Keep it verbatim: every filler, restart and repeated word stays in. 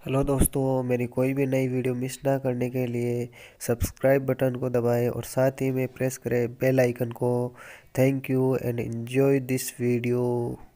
Hello दोस्तों, मेरी कोई भी नई वीडियो मिस ना करने के लिए सब्सक्राइब बटन को दबाएं और साथ ही में प्रेस करें बेल आइकन को। Thank you and enjoy this video.